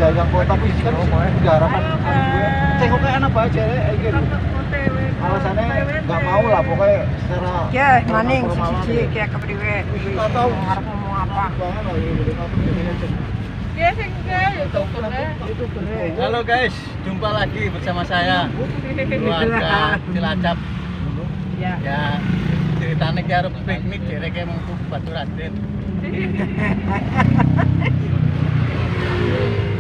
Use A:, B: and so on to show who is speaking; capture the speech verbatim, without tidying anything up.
A: jalan kota wis kan udah harapan cek kok enak banget jare iki. Alasannya nggak mau lah pokoknya secara
B: ya maning siji kayak kepriwe
A: nggak tahu
B: harap ngomong apa
A: banget lah ini.
B: ya sing youtuber youtuber
C: Halo guys, jumpa lagi bersama saya keluarga Cilacap.
B: ya
C: Ya, ceritanya kayak harus piknik, jadi kayak mau ke Batu Raden.